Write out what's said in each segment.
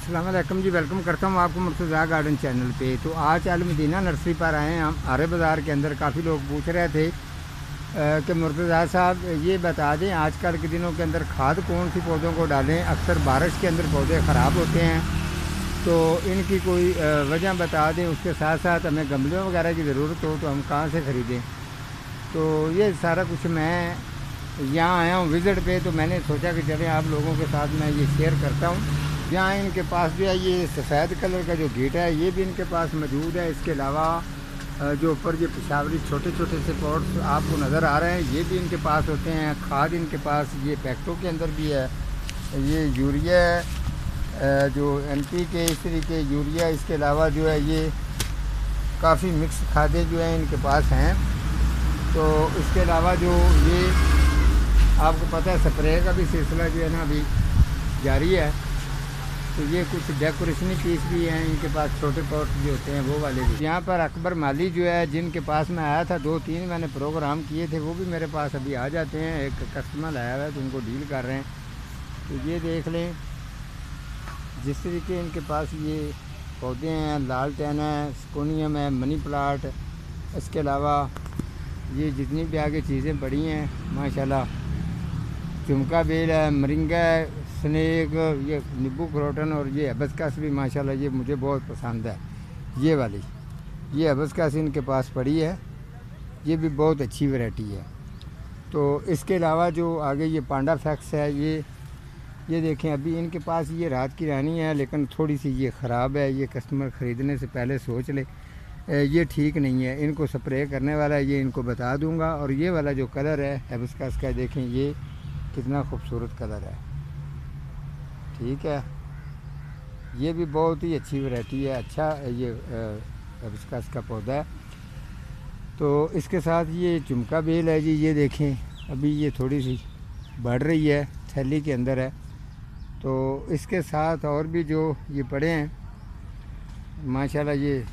अस्सलाम वालेकुम जी, वेलकम करता हूँ आपको मुर्तज़ा गार्डन चैनल पे। तो आज अल मदीना नर्सरी पर आए हैं हम। आरे बाज़ार के अंदर काफ़ी लोग पूछ रहे थे कि मुर्तज़ा साहब ये बता दें आजकल के दिनों के अंदर खाद कौन सी पौधों को डालें। अक्सर बारिश के अंदर पौधे ख़राब होते हैं, तो इनकी कोई वजह बता दें। उसके साथ साथ हमें गमलों वगैरह की ज़रूरत हो तो हम कहाँ से ख़रीदें। तो ये सारा कुछ मैं यहाँ आया हूँ विज़िट पे, तो मैंने सोचा कि चलें आप लोगों के साथ मैं ये शेयर करता हूँ। यहाँ इनके पास जो है ये सफ़ेद कलर का जो गेट है ये भी इनके पास मौजूद है। इसके अलावा जो ऊपर ये पेशावरी छोटे छोटे से पॉट्स आपको नज़र आ रहे हैं ये भी इनके पास होते हैं। खाद इनके पास ये पैकेटों के अंदर भी है। ये यूरिया जो NP के इस तरीके यूरिया, इसके अलावा जो है ये काफ़ी मिक्स खादें जो हैं इनके पास हैं। तो इसके अलावा जो ये आपको पता है स्प्रे का भी सिलसिला जो है ना अभी जारी है। तो ये कुछ डेकोरेशनी पीस भी हैं इनके पास, छोटे पॉट जो होते हैं वो वाले भी। यहाँ पर अकबर माली जो है जिनके पास मैं आया था, 2-3 मैंने प्रोग्राम किए थे, वो भी मेरे पास अभी आ जाते हैं। एक कस्टमर आया हुआ है तो उनको डील कर रहे हैं। तो ये देख लें जिस तरीके इनके पास ये पौधे हैं, लालटेन है, स्कोनियम है, मनी प्लांट, इसके अलावा ये जितनी भी आगे चीज़ें पड़ी हैं माशाल्लाह, झुमका बेल है, मरिंगा है, स्नेक, ये नींबू क्रोटन और ये हिबिस्कस भी माशाल्लाह ये मुझे बहुत पसंद है। ये वाली ये हिबिस्कस इनके पास पड़ी है, ये भी बहुत अच्छी वैरायटी है। तो इसके अलावा जो आगे ये पांडा फैक्स है, ये देखें अभी इनके पास ये रात की रानी है लेकिन थोड़ी सी ये ख़राब है। ये कस्टमर ख़रीदने से पहले सोच ले, ये ठीक नहीं है। इनको स्प्रे करने वाला है, ये इनको बता दूंगा। और ये वाला जो कलर है हिबिस्कस का, देखें ये कितना खूबसूरत कलर है। ठीक है, ये भी बहुत ही अच्छी वैरायटी है। अच्छा ये हिबिस्कस का पौधा है। तो इसके साथ ये झुमका बेल है जी, ये देखें अभी ये थोड़ी सी बढ़ रही है, थैली के अंदर है। तो इसके साथ और भी जो ये पड़े हैं माशाल्लाह, ये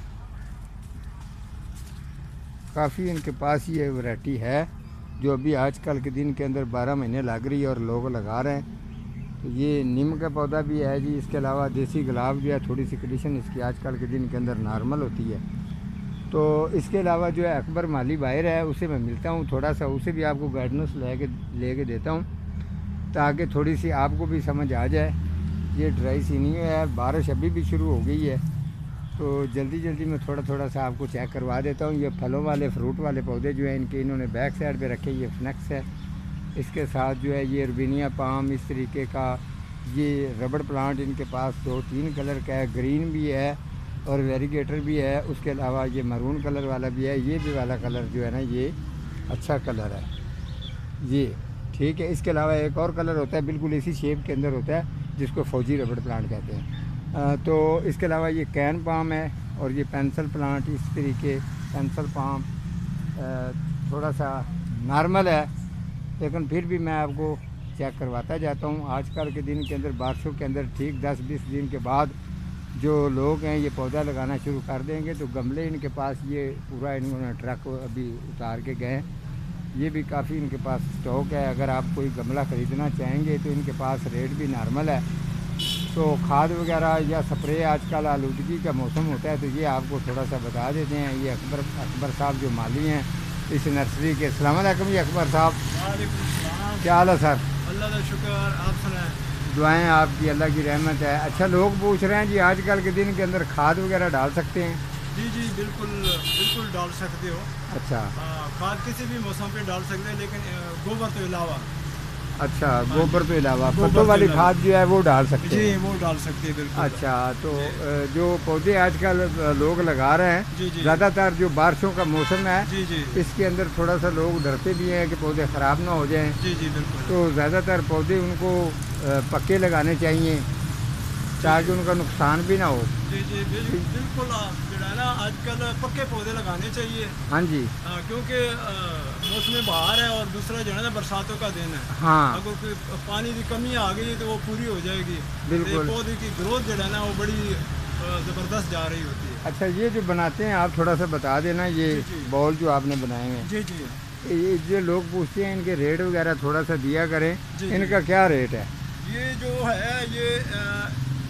काफ़ी इनके पास ये वैरायटी है जो अभी आजकल के दिन के अंदर 12 महीने लग रही है और लोग लगा रहे हैं। तो ये नीम का पौधा भी है जी। इसके अलावा देसी गुलाब जो है, थोड़ी सी कंडीशन इसकी आजकल के दिन के अंदर नॉर्मल होती है। तो इसके अलावा जो है अकबर माली बाहर है, उसे मैं मिलता हूँ, थोड़ा सा उसे भी आपको गाइडेंस लेके देता हूँ ताकि थोड़ी सी आपको भी समझ आ जाए। ये ड्राई सीनी है, बारिश अभी भी शुरू हो गई है, तो जल्दी जल्दी मैं थोड़ा सा आपको चेक करवा देता हूँ। ये फलों वाले फ्रूट वाले पौधे जो हैं इनके इन्होंने बैक साइड पे रखे। ये फ्नेक्स है, इसके साथ जो है ये रुबीनिया पाम, इस तरीके का ये रबड़ प्लांट इनके पास 2-3 कलर का है, ग्रीन भी है और वेरीगेटर भी है। उसके अलावा ये मरून कलर वाला भी है। ये भी वाला कलर जो है ना ये अच्छा कलर है ये, ठीक है। इसके अलावा एक और कलर होता है बिल्कुल इसी शेप के अंदर होता है जिसको फौजी रबड़ प्लांट कहते हैं। तो इसके अलावा ये कैन पाम है और ये पेंसिल प्लांट, इस तरीके पेंसिल पाम थोड़ा सा नॉर्मल है लेकिन फिर भी मैं आपको चेक करवाता जाता हूँ। आजकल के दिन के अंदर बारिशों के अंदर ठीक 10-20 दिन के बाद जो लोग हैं ये पौधा लगाना शुरू कर देंगे। तो गमले इनके पास ये पूरा इन्होंने ट्रक अभी उतार के गए। ये भी काफ़ी इनके पास स्टॉक है। अगर आप कोई गमला ख़रीदना चाहेंगे तो इनके पास रेट भी नॉर्मल है। तो खाद वगैरह या स्प्रे आजकल आलूदगी का मौसम होता है तो ये आपको थोड़ा सा बता देते हैं। ये अकबर साहब जो माली हैं इस नर्सरी के। अस्सलाम वालेकुम जी अकबर साहब। क्या हाल है सर? अल्लाह का शुक्र, आप सुनाएं। दुआएं आपकी, अल्लाह की रहमत है। अच्छा, लोग पूछ रहे हैं जी आजकल के दिन के अंदर खाद वगैरह डाल सकते हैं? जी जी बिल्कुल बिल्कुल डाल सकते हो। अच्छा, खाद किसी भी मौसम पे डाल सकते हैं लेकिन गोबर के अलावा। अच्छा, गोबर के अलावा पत्तों वाली खाद जो है वो डाल सकते जी हैं? वो डाल सकते हैं बिल्कुल। अच्छा, तो जो पौधे आजकल लोग लगा रहे हैं, जी जी ज़्यादातर जो बारिशों का मौसम है जी जी इसके अंदर थोड़ा सा लोग डरते भी हैं कि पौधे ख़राब ना हो जाएं। जी जी बिल्कुल। तो ज़्यादातर पौधे उनको पक्के लगाने चाहिए ताकि उनका नुकसान भी ना हो। जी जी बिल्कुल जो है ना आजकल पक्के पौधे लगाने चाहिए। हाँ जी, क्योंकि मौसम बहार है और दूसरा जो है ना बरसातों का दिन है। हाँ अगर कोई पानी की कमी आ गई तो वो पूरी हो जाएगी। बिल्कुल। पौधे की ग्रोथ जो है ना वो बड़ी ज़बरदस्त जा रही होती है। अच्छा, ये जो बनाते हैं आप थोड़ा सा बता देना। ये जी। बॉल जो आपने बनाए हैं, जी जी ये जो लोग पूछते हैं इनके रेट वगैरह थोड़ा सा दिया करें। जी। इनका क्या रेट है? ये जो है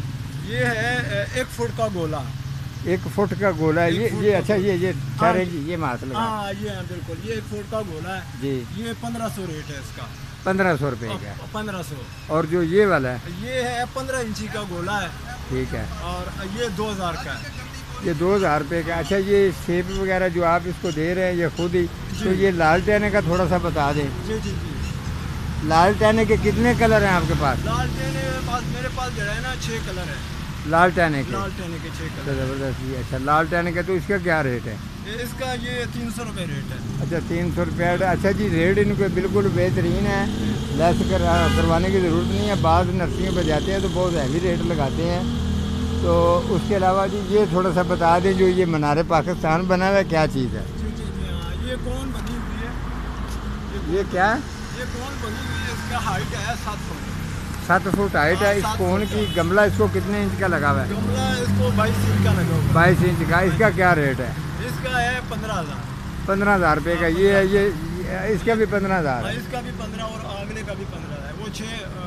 ये है 1 फुट का गोला। 1 फुट का गोला है ये अच्छा ये ठहरे जी ये मात लगा। हाँ ये है बिल्कुल, ये 1 फुट का गोला है जी। ये 1500 रेट है इसका। 1500 रुपये का। 1500। और जो ये वाला है ये है 15 इंची का गोला है। ठीक है। और ये 2000 का है। ये 2000 रुपये का। अच्छा ये सेब वगैरह जो आप इसको दे रहे हैं ये खुद ही, तो ये लाल टेने का थोड़ा सा बता दें। जी जी जी। लाल टेने के कितने कलर हैं आपके पास? लाल टेने मेरे पास जो है ना 6 कलर है। लाल टेने के? लाल टेने के 6 कलर। ज़बरदस्त जी। अच्छा लाल टेने का तो इसका क्या रेट है? इसका ये 300 रुपये रेट है। अच्छा 300 रुपये। अच्छा जी रेट इनको बिल्कुल बेहतरीन है, लेस करवाने की ज़रूरत नहीं है। बाद नर्सरियों पर जाते हैं तो बहुत हैवी रेट लगाते हैं। तो उसके अलावा जी ये थोड़ा सा बता दें जो ये मीनार पाकिस्तान बना हुआ है क्या चीज़ है? जी जी जी हाँ, ये कौन बनी हुई है? ये क्या है? ये कौन बनी हुई है? इसका हाइट है 7 फुट। 7 फुट हाइट है इस कोन की। गमला इसको कितने इंच का लगा हुआ है? गमला इसको 22 इंच का लगा हुआ 22 इंच का। इसका क्या रेट है? है। इसका है 15,000। 15,000 रुपये का। ये है ये इसका भी 15,000 है। इसका भी 15 और अगले का भी 15 है। वो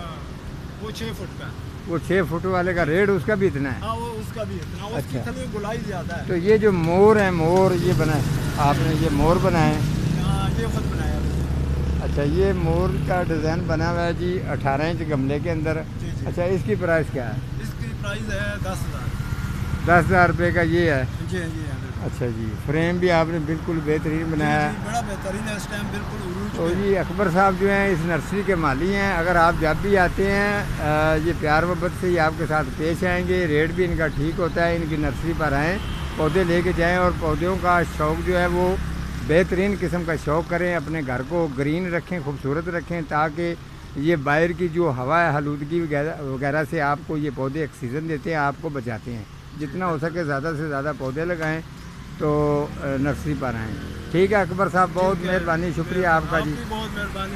6 फुट का है। वो 6 फुट वाले का रेट उसका भी इतना है? हाँ वो उसका भी इतना। उसकी अच्छा। थोड़ी गुलाई ज़्यादा है। तो ये जो मोर है, मोर ये बनाए आपने, ये मोर बनाए? हाँ ये खुद बनाया है। अच्छा ये मोर का डिज़ाइन बना हुआ है जी 18 इंच गमले के अंदर। जी जी। अच्छा इसकी प्राइस क्या है? इसकी प्राइस है 10,000। 10,000 रुपये का ये है। जी जी हाँ बिल्कुल। अच्छा जी फ्रेम भी आपने बिल्कुल बेहतरीन बनाया है। जी, बड़ा बेहतरीन है इस टाइम बिल्कुल उरूज तो पे। जी अकबर साहब जो हैं इस नर्सरी के माली हैं। अगर आप जब भी आते हैं ये प्यार मोहब्बत से ही आपके साथ पेश आएंगे। रेट भी इनका ठीक होता है। इनकी नर्सरी पर आएँ, पौधे लेके जाएं और पौधों का शौक़ जो है वो बेहतरीन किस्म का शौक़ करें। अपने घर को ग्रीन रखें, खूबसूरत रखें, ताकि ये बाहर की जो हवा है आलूदगी वगैरह से आपको ये पौधे ऑक्सीजन देते हैं, आपको बचाते हैं। जितना हो सके ज़्यादा से ज़्यादा पौधे लगाएं तो नर्सरी पर आएँ। ठीक है अकबर साहब, बहुत मेहरबानी, शुक्रिया आपका जी। आपकी बहुत मेहरबानी।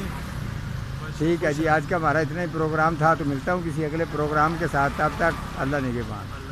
ठीक है जी, आज का हमारा इतना ही प्रोग्राम था। तो मिलता हूँ किसी अगले प्रोग्राम के साथ। तब तक अल्लाह निगहबान।